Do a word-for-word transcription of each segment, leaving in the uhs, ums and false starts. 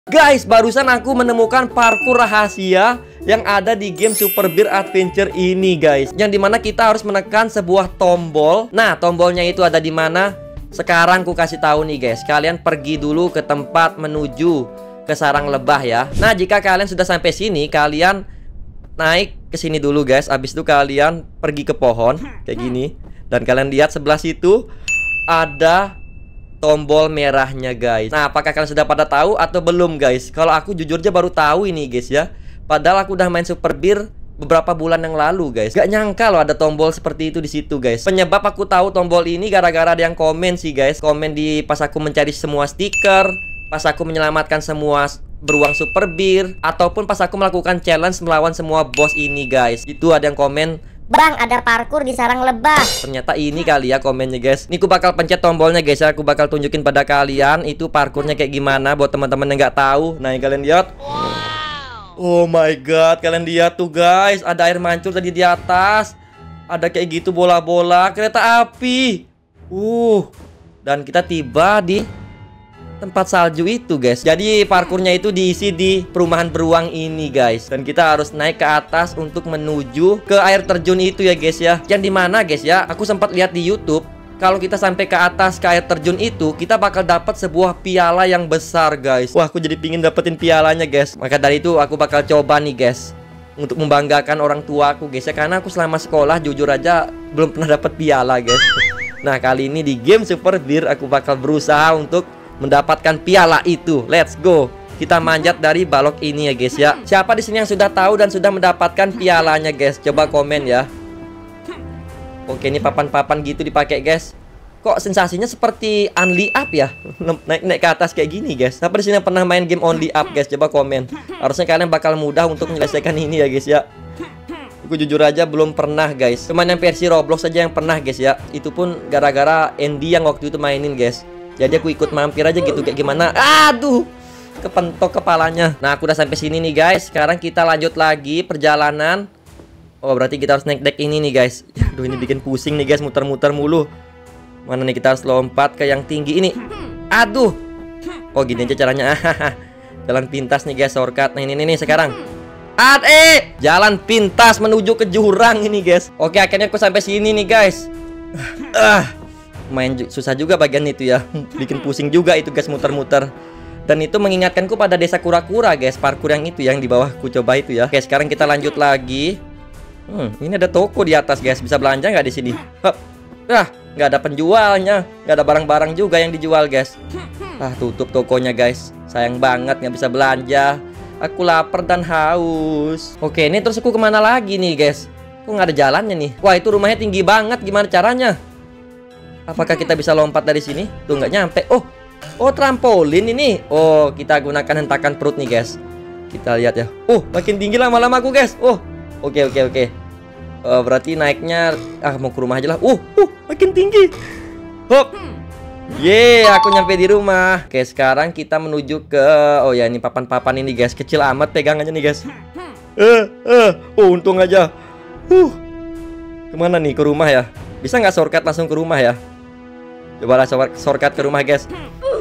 Guys, barusan aku menemukan parkur rahasia yang ada di game Super Bear Adventure ini, guys. Yang dimana kita harus menekan sebuah tombol. Nah, tombolnya itu ada di mana? Sekarang ku kasih tahu nih, guys. Kalian pergi dulu ke tempat menuju ke sarang lebah ya. Nah, jika kalian sudah sampai sini, kalian naik ke sini dulu, guys. Habis itu kalian pergi ke pohon kayak gini. Dan kalian lihat sebelah situ ada tombol merahnya, guys. Nah, apakah kalian sudah pada tahu atau belum, guys? Kalau aku jujur aja baru tahu ini, guys ya. Padahal aku udah main Super Bear beberapa bulan yang lalu, guys. Gak nyangka loh ada tombol seperti itu di situ, guys. Penyebab aku tahu tombol ini gara-gara ada yang komen sih, guys. Komen di pas aku mencari semua stiker, pas aku menyelamatkan semua beruang Super Bear, ataupun pas aku melakukan challenge melawan semua boss ini, guys. Itu ada yang komen, "Bang, ada parkur di sarang lebah." Ternyata ini kali ya komennya, guys. Ini aku bakal pencet tombolnya, guys ya. Aku bakal tunjukin pada kalian itu parkurnya kayak gimana buat teman-teman yang nggak tahu. Nah, yang kalian lihat. Wow. Oh my god, kalian lihat tuh, guys. Ada air mancur tadi di atas. Ada kayak gitu bola-bola kereta api. Uh. Dan kita tiba di tempat salju itu, guys. Jadi parkurnya itu diisi di perumahan beruang ini, guys. Dan kita harus naik ke atas untuk menuju ke air terjun itu ya, guys ya. Yang dimana, guys ya, aku sempat lihat di YouTube, kalau kita sampai ke atas ke air terjun itu, kita bakal dapat sebuah piala yang besar, guys. Wah, aku jadi pingin dapetin pialanya, guys. Maka dari itu aku bakal coba nih, guys, untuk membanggakan orang tua aku, guys ya. Karena aku selama sekolah jujur aja belum pernah dapat piala, guys. Nah, kali ini di game Super Bear aku bakal berusaha untuk mendapatkan piala itu. Let's go. Kita manjat dari balok ini ya, guys ya. Siapa di sini yang sudah tahu dan sudah mendapatkan pialanya, guys? Coba komen ya. Oke, ini papan-papan gitu dipakai, guys. Kok sensasinya seperti Only Up ya? Naik-naik ke atas kayak gini, guys. Siapa di sini yang pernah main game Only Up, guys? Coba komen. Harusnya kalian bakal mudah untuk menyelesaikan ini ya, guys ya. Aku jujur aja belum pernah, guys. Cuman yang versi Roblox saja yang pernah, guys ya. Itu pun gara-gara Andy yang waktu itu mainin, guys. Jadi aku ikut mampir aja gitu kayak gimana. Aduh, kepentok kepalanya. Nah, aku udah sampai sini nih, guys. Sekarang kita lanjut lagi perjalanan. Oh, berarti kita harus naik deck ini nih, guys. Aduh, ini bikin pusing nih, guys. Muter-muter mulu. Mana nih kita harus lompat ke yang tinggi ini. Aduh. Oh, gini aja caranya. Jalan pintas nih, guys. Shortcut. Nah, ini nih sekarang. Ad eh, jalan pintas menuju ke jurang ini, guys. Oke, akhirnya aku sampai sini nih, guys. Ah. Main ju susah juga bagian itu ya. Bikin pusing juga itu, guys, muter-muter. Dan itu mengingatkanku pada desa kura-kura, guys. Parkur yang itu yang di bawah ku coba itu ya. Oke, sekarang kita lanjut lagi. Hmm, ini ada toko di atas, guys. Bisa belanja nggak di sini? Hup. Ah, nggak ada penjualnya. Nggak ada barang-barang juga yang dijual, guys. Ah, tutup tokonya, guys. Sayang banget nggak bisa belanja. Aku lapar dan haus. Oke, ini terus aku kemana lagi nih, guys? Kok nggak ada jalannya nih? Wah, itu rumahnya tinggi banget. Gimana caranya? Apakah kita bisa lompat dari sini? Tuh, nggak nyampe. Oh, oh trampolin ini. Oh, kita gunakan hentakan perut nih, guys. Kita lihat ya. Oh, makin tinggi lama-lama aku, guys. Oh, oke oke oke. Uh, berarti naiknya ah mau ke rumah aja lah. Uh, uh makin tinggi. Hop. Yeay, aku nyampe di rumah. Oke, sekarang kita menuju ke, oh ya, ini papan-papan ini, guys. Kecil amat pegangannya nih, guys. Eh, eh. Oh, untung aja. Uh. Kemana nih? Ke rumah ya? Bisa nggak shortcut langsung ke rumah ya? Coba lah shortcut ke rumah, guys.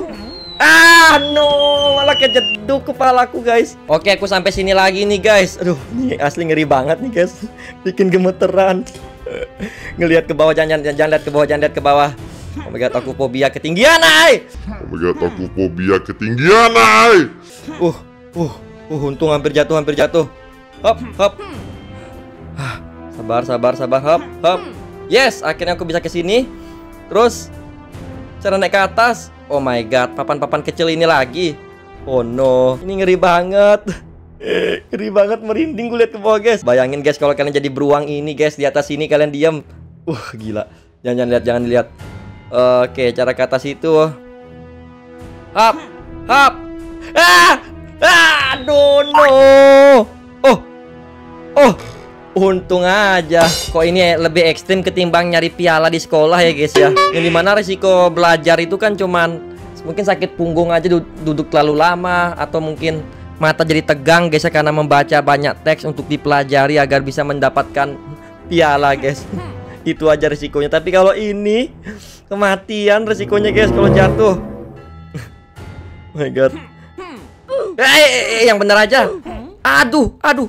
Ah, no, malah kejeduk kepalaku, guys. Oke, aku sampai sini lagi nih, guys. Aduh, ini asli ngeri banget nih, guys. Bikin gemeteran. Ngelihat ke bawah, jangan, jangan, jangan lihat ke bawah, jangan lihat ke bawah. Oh my god, aku fobia ketinggian, ay. Oh my god, aku fobia ketinggian, ay. Uh, uh, uh, untung hampir jatuh, hampir jatuh. Hop, hop. Ah, sabar, sabar, sabar, hop, hop. Yes, akhirnya aku bisa ke sini. Terus cara naik ke atas. Oh my god, papan-papan kecil ini lagi. Oh no, ini ngeri banget. Ngeri banget, merinding gue liat ke bawah, guys. Bayangin, guys, kalau kalian jadi beruang ini, guys. Di atas sini kalian diam. Uh, gila. Jangan, jangan lihat, jangan dilihat. Oke, cara ke atas itu. Hap, hap. Ah, aduh, no. Oh, oh. Untung aja. Kok ini lebih ekstrim ketimbang nyari piala di sekolah ya, guys ya. Yang dimana risiko belajar itu kan cuman mungkin sakit punggung aja, duduk terlalu lama, atau mungkin mata jadi tegang, guys ya, karena membaca banyak teks untuk dipelajari agar bisa mendapatkan piala, guys. Itu aja risikonya. Tapi kalau ini kematian risikonya, guys, kalau jatuh. Oh my god. Eh, eh, eh, yang bener aja. Aduh, aduh.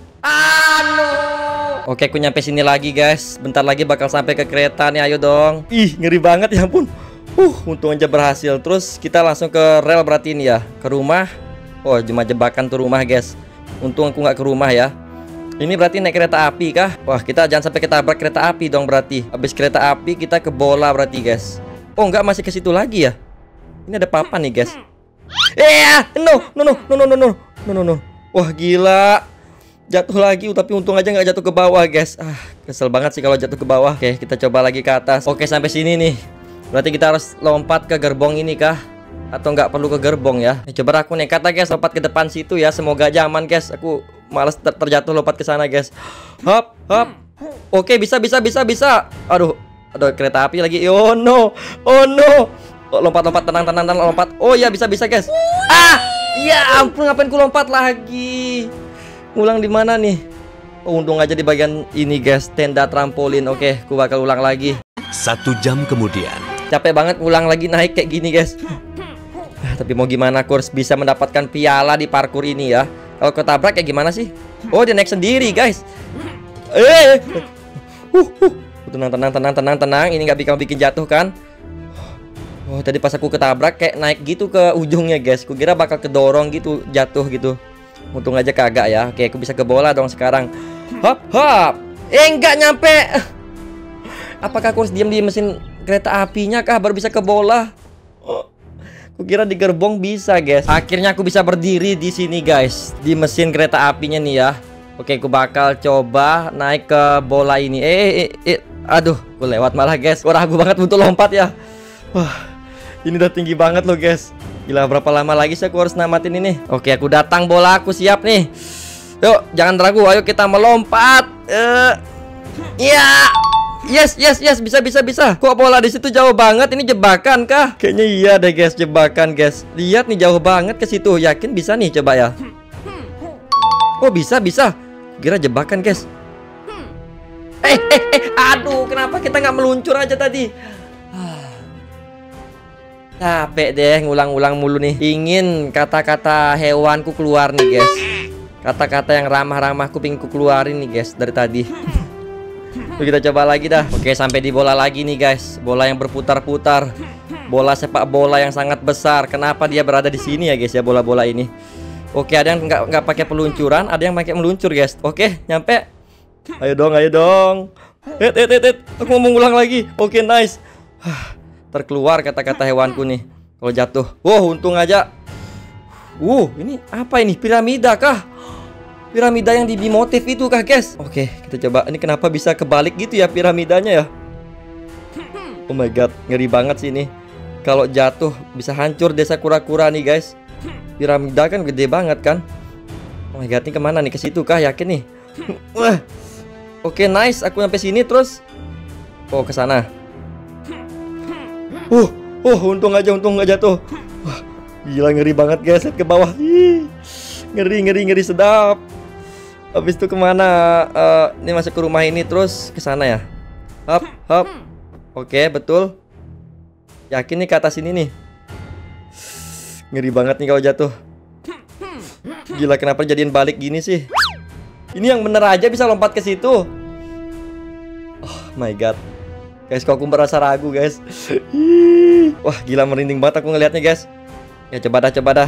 Aduh. Oke, aku nyampe sini lagi, guys. Bentar lagi bakal sampai ke kereta nih, ayo dong. Ih, ngeri banget ya ampun. Uh, untung aja berhasil. Terus kita langsung ke rel berarti ini ya, ke rumah. Oh, cuma jebakan tuh rumah, guys. Untung aku nggak ke rumah ya. Ini berarti naik kereta api kah? Wah, kita jangan sampai ketabrak kereta api dong berarti. Habis kereta api kita ke bola berarti, guys. Oh, enggak, masih ke situ lagi ya. Ini ada papan nih, guys. Eh, no, no, no, no, no, no, no, no, no, no. Wah, gila. Jatuh lagi, tapi untung aja nggak jatuh ke bawah, guys. Ah, kesel banget sih kalau jatuh ke bawah. Oke, kita coba lagi ke atas. Oke, sampai sini nih. Berarti kita harus lompat ke gerbong ini kah? Atau nggak perlu ke gerbong ya? Eh, coba aku nekat guys, lompat ke depan situ ya. Semoga aja aman, guys. Aku malas ter terjatuh lompat ke sana, guys. Hop, hop. Oke, bisa, bisa, bisa, bisa. Aduh, aduh, kereta api lagi. Oh no, oh no. Oh, lompat, lompat, tenang, tenang, tenang, lompat. Oh ya, bisa, bisa, guys. Ah, ya ampun, ngapain ku lompat lagi? Ulang di mana nih? Oh, untung aja di bagian ini, guys, tenda trampolin. Oke, aku bakal ulang lagi. Satu jam kemudian. Capek banget ulang lagi naik kayak gini, guys. Tapi mau gimana, aku harus bisa mendapatkan piala di parkur ini ya. Kalau ketabrak kayak gimana sih? Oh, dia naik sendiri, guys. Eh, uh, uh. Tenang, tenang, tenang, tenang, tenang. Ini nggak bakal bikin jatuh kan? Oh, tadi pas aku ketabrak kayak naik gitu ke ujungnya, guys. Kukira bakal kedorong gitu, jatuh gitu. Untung aja kagak ya. Oke, aku bisa ke bola dong sekarang. Hop, hop. Eh, enggak nyampe. Apakah aku harus diam di mesin kereta apinya kah baru bisa ke bola? Oh, kukira di gerbong bisa, guys. Akhirnya aku bisa berdiri di sini, guys, di mesin kereta apinya nih ya. Oke, aku bakal coba naik ke bola ini. Eh, eh, eh. Aduh, aku lewat malah, guys. Aku ragu banget untuk lompat ya. Wah, ini udah tinggi banget loh, guys. Gila, berapa lama lagi sih aku harus namatin ini? Oke, aku datang, bola aku siap nih. Yuk, jangan ragu, ayo kita melompat. Uh, ya, yes, yes, yes, bisa, bisa, bisa. Kok bola di situ jauh banget? Ini jebakan kah? Kayaknya iya deh, guys, jebakan, guys. Lihat nih, jauh banget ke situ. Yakin bisa nih, coba ya. Oh, bisa, bisa. Kira jebakan, guys. Eh, eh, eh, aduh, kenapa kita nggak meluncur aja tadi? Capek deh ngulang-ulang mulu nih. Ingin kata-kata hewanku keluar nih, guys. Kata-kata yang ramah-ramahku pingin ku keluarin nih, guys, dari tadi. Yuk, kita coba lagi dah. Oke, sampai di bola lagi nih, guys. Bola yang berputar-putar. Bola sepak bola yang sangat besar. Kenapa dia berada di sini ya, guys, ya, bola-bola ini? Oke, ada yang nggak nggak pakai peluncuran, ada yang pakai meluncur, guys. Oke, nyampe. Ayo dong, ayo dong. Et, et, et, et. Aku mau ngulang lagi. Oke, nice. Terkeluar kata-kata hewanku nih kalau jatuh. Wow, untung aja. Uh, ini apa ini? Piramida kah? Piramida yang di Bimotif itu kah, guys? Oke, kita coba. Ini kenapa bisa kebalik gitu ya piramidanya ya? Oh my god, ngeri banget sih ini. Kalau jatuh bisa hancur desa kura-kura nih, guys. Piramida kan gede banget kan? Oh my god, ini kemana nih? Ke situ kah? Yakin nih? Wah. Oke, nice. Aku sampai sini terus. Oh, ke sana. Uh, uh, untung aja, untung nggak jatuh. Wah, gila, ngeri banget, guys. Lihat ke bawah. Ih, ngeri, ngeri, ngeri sedap. Habis itu kemana? Uh, ini masuk ke rumah ini terus ke sana ya. Hop, hop. Oke, betul. Yakin nih ke atas ini nih. Ngeri banget nih kalau jatuh. Gila, kenapa jadiin balik gini sih? Ini yang bener aja bisa lompat ke situ. Oh my god. Guys, kok aku merasa ragu, guys. Wah, gila, merinding banget aku ngelihatnya, guys. Ya, coba dah, coba dah.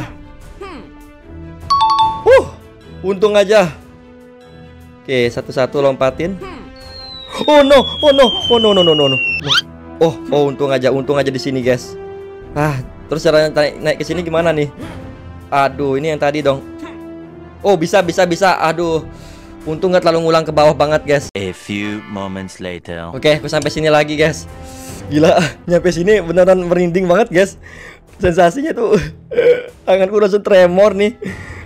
Uh, untung aja. Oke, satu-satu lompatin. Oh no, oh no, oh no, no, no, no, no. Oh, oh, untung aja, untung aja di sini, guys. Ah, terus caranya naik, naik ke sini gimana nih? Aduh, ini yang tadi dong. Oh, bisa, bisa, bisa. Aduh. Untung nggak terlalu ngulang ke bawah banget, guys. A few moments later. Oke, aku sampai sini lagi, guys. Gila, nyampe sini beneran merinding banget, guys. Sensasinya tuh tanganku langsung tremor nih.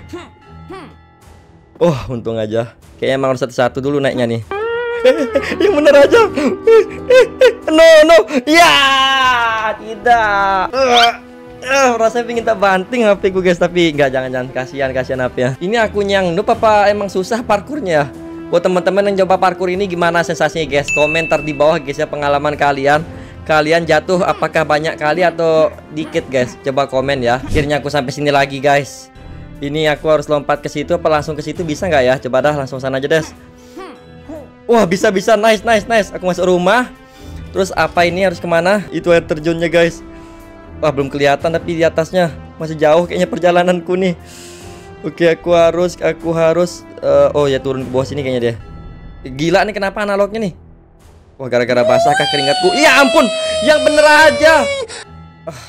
Oh, untung aja. Kayaknya emang harus satu-satu dulu naiknya nih. Yang bener aja. No, no. Ya, tidak. Uh, rasanya pengen tak banting H P ku, guys, tapi nggak, jangan-jangan, kasihan kasihan H P ya. Ini aku yang noob apa emang susah parkurnya? Buat teman-teman yang coba parkur ini gimana sensasinya, guys? Komentar di bawah, guys, ya, pengalaman kalian. Kalian jatuh apakah banyak kali atau dikit, guys? Coba komen ya. Akhirnya aku sampai sini lagi, guys. Ini aku harus lompat ke situ apa langsung ke situ, bisa nggak ya? Coba dah langsung sana aja, Des. Wah, bisa bisa, nice nice nice. Aku masuk rumah. Terus apa ini harus kemana? Itu air terjunnya, guys. Wah, belum kelihatan tapi di atasnya masih jauh kayaknya perjalananku nih. Oke, aku harus aku harus uh, oh ya, turun ke bawah sini kayaknya dia. Gila nih, kenapa analognya nih? Wah, gara-gara basah kah keringatku. Ya ampun, yang bener aja. uh.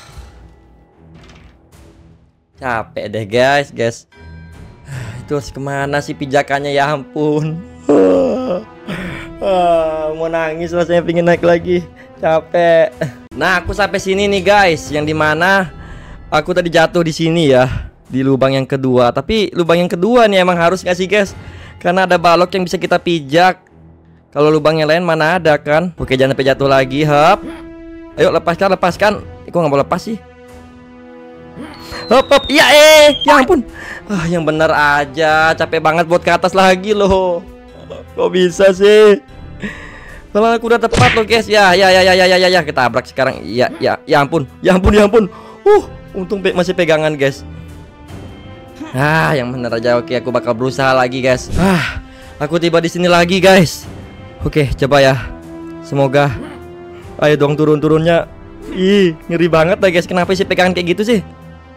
Capek deh, guys guys. Itu harus kemana sih pijakannya, ya ampun. Ah, mau nangis rasanya, pengen naik lagi. Capek. Nah, aku sampai sini nih, guys. Yang dimana aku tadi jatuh di sini ya, di lubang yang kedua. Tapi lubang yang kedua nih emang harus nggak sih, guys? Karena ada balok yang bisa kita pijak. Kalau lubang yang lain mana ada kan? Oke, jangan sampai jatuh lagi, hop. Ayo lepaskan, lepaskan. Kok nggak mau lepas sih? Hop, hop. Iya, eh, ya ampun. Ah, yang bener aja. Capek banget buat ke atas lagi loh. Kok bisa sih? Kalau aku udah tepat loh, guys. Ya, ya, ya, ya, ya, ya, ya. Kita abrak sekarang. Ya, ya, ya ampun. Ya ampun, ya ampun. Uh, untung pe masih pegangan, guys. Ah, yang bener aja. Oke, aku bakal berusaha lagi, guys. Ah, aku tiba di sini lagi, guys. Oke, coba ya. Semoga. Ayo dong, turun-turunnya. Ih, ngeri banget lah, guys. Kenapa sih pegangan kayak gitu sih?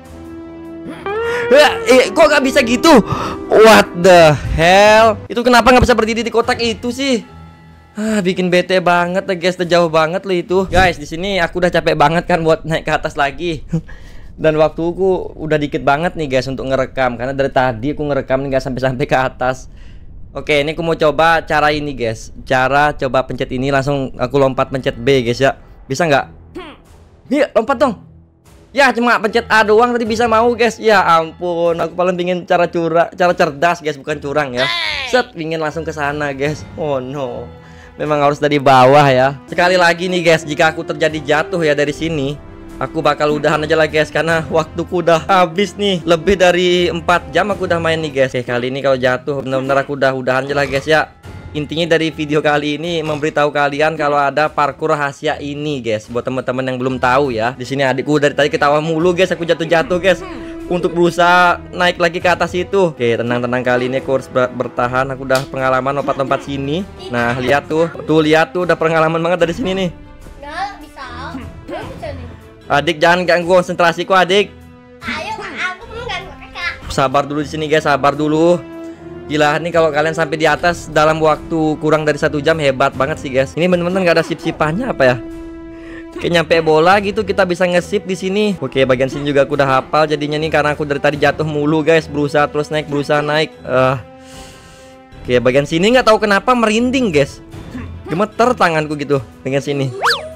Eh, kok gak bisa gitu? What the hell? Itu kenapa gak bisa berdiri di kotak itu sih? Ah, bikin bete banget lah, guys. Jauh banget lah itu. Guys, di sini aku udah capek banget kan buat naik ke atas lagi. Dan waktuku udah dikit banget nih, guys, untuk ngerekam. Karena dari tadi aku ngerekam nih gak sampai-sampai ke atas. Oke, ini aku mau coba cara ini, guys. Cara coba pencet ini, langsung aku lompat pencet B, guys ya. Bisa nggak? Iya, lompat dong. Ya, cuma pencet A doang tadi bisa mau, guys. Ya ampun, aku paling pingin cara curang, cara cerdas, guys, bukan curang ya. Set, pingin langsung ke sana, guys. Oh no. Memang harus dari bawah ya. Sekali lagi nih, guys, jika aku terjadi jatuh ya dari sini, aku bakal udahan aja lah, guys, karena waktuku udah habis nih. Lebih dari empat jam aku udah main nih, guys. Oke, kali ini kalau jatuh benar-benar aku udah udahan aja lah, guys ya. Intinya dari video kali ini memberitahu kalian kalau ada parkur rahasia ini, guys. Buat teman-teman yang belum tahu ya. Di sini adikku dari tadi ketawa mulu, guys. Aku jatuh-jatuh, guys, untuk berusaha naik lagi ke atas itu. Oke, tenang-tenang, kali ini aku harus ber bertahan. Aku udah pengalaman lompat-lompat sini. Nah, lihat tuh. Tuh, lihat tuh, udah pengalaman banget dari sini nih. Nggak bisa. Nggak bisa nih. Adik, jangan ganggu konsentrasiku, adik. Ayo, aku mengganggu kakak. Sabar dulu di sini, guys. Sabar dulu. Gila nih kalau kalian sampai di atas dalam waktu kurang dari satu jam, hebat banget sih, guys. Ini bener-bener nggak ada sip-sipannya apa ya? Kayak nyampe bola gitu kita bisa nge-sip di sini. Oke, bagian sini juga aku udah hafal jadinya nih karena aku dari tadi jatuh mulu, guys. Berusaha terus naik, berusaha naik. Uh. Oke, bagian sini nggak tahu kenapa merinding, guys. Gemeter tanganku gitu bagian sini.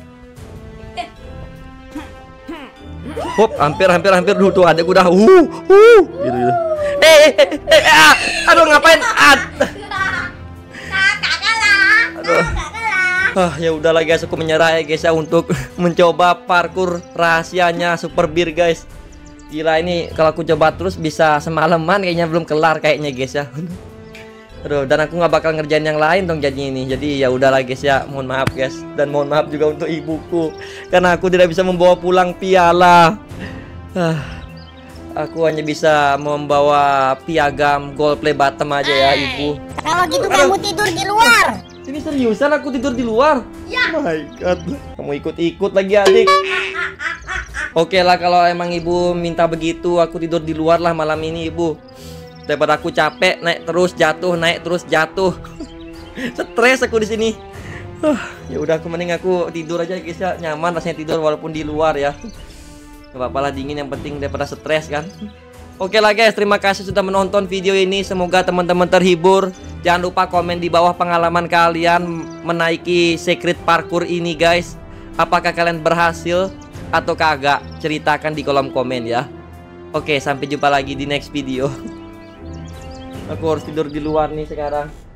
Hop, hampir hampir hampir dulu tuh adek udah uh uh gitu gitu. Eh, eh, eh, eh, ah, aduh ngapain? Ad. Kakak kalah. Aduh. Kakak kalah. Ah, ya udahlah, guys, aku menyerah ya, guys ya, untuk mencoba parkur rahasianya Super Bear, guys. Gila, ini kalau aku coba terus bisa semalaman kayaknya, belum kelar kayaknya, guys ya. Aduh, dan aku nggak bakal ngerjain yang lain dong jadinya ini. Jadi ya udahlah, guys ya, mohon maaf, guys. Dan mohon maaf juga untuk ibuku karena aku tidak bisa membawa pulang piala. Ah, aku hanya bisa membawa piagam gold play bottom aja ya, ibu. Kalau gitu kamu tidur di luar. Ini seriusan aku tidur di luar? Ya. Oh my god. Kamu ikut-ikut lagi, adik. Oke lah, kalau emang ibu minta begitu, aku tidur di luar lah malam ini, ibu. Daripada aku capek naik terus jatuh, naik terus jatuh. Stres aku di sini. Uh, ya udah, aku mending aku tidur aja, guys ya. Nyaman rasanya tidur walaupun di luar ya. Gak apa-apa lah, dingin yang penting daripada stres kan. Oke lah, guys, terima kasih sudah menonton video ini. Semoga teman-teman terhibur. Jangan lupa komen di bawah pengalaman kalian menaiki secret parkour ini, guys. Apakah kalian berhasil atau kagak? Ceritakan di kolom komen ya. Oke, sampai jumpa lagi di next video. Aku harus tidur di luar nih sekarang.